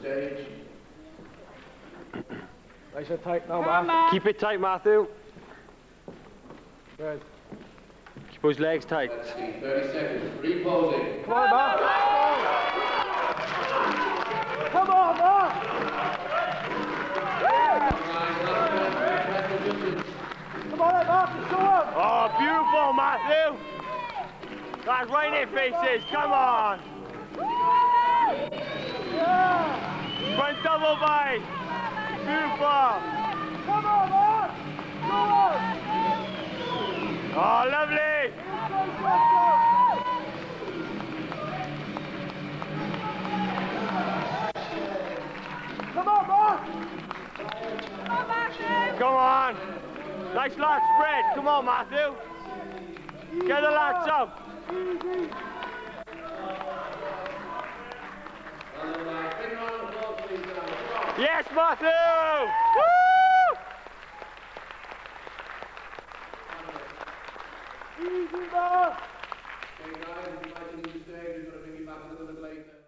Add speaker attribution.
Speaker 1: stage.
Speaker 2: Nice and tight now, Matt.
Speaker 3: Keep it tight, Matthew.
Speaker 2: Good.
Speaker 3: Keep his legs tight.
Speaker 1: Let's see, 30 seconds. Reposing.
Speaker 2: Come on, Matt. Come on, Matt. Come on, Matt. Go on.
Speaker 3: Oh, beautiful, Matthew. That's right in their faces. Come on.
Speaker 2: Yeah.
Speaker 3: Front double bite. Beautiful.
Speaker 2: Come on, Matt. Go on.
Speaker 3: Oh, lovely.
Speaker 2: Come on, Matt.
Speaker 3: Come on. Nice lat spread. Come on, Matthew. Get the lats up. Yes, Matthew! Woo!
Speaker 2: Easy, Matt.
Speaker 1: Okay, guys, if you'd like to leave the stage, we're going to bring you back a little bit later.